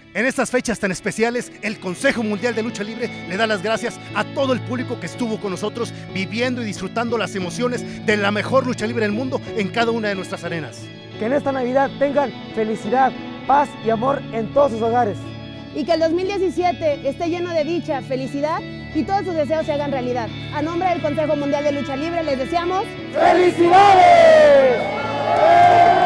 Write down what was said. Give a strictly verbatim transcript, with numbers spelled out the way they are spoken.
En estas fechas tan especiales, el Consejo Mundial de Lucha Libre le da las gracias a todo el público que estuvo con nosotros viviendo y disfrutando las emociones de la mejor lucha libre del mundo en cada una de nuestras arenas. Que en esta Navidad tengan felicidad, paz y amor en todos sus hogares. Y que el dos mil diecisiete esté lleno de dicha, felicidad y todos sus deseos se hagan realidad. A nombre del Consejo Mundial de Lucha Libre les deseamos ¡felicidades!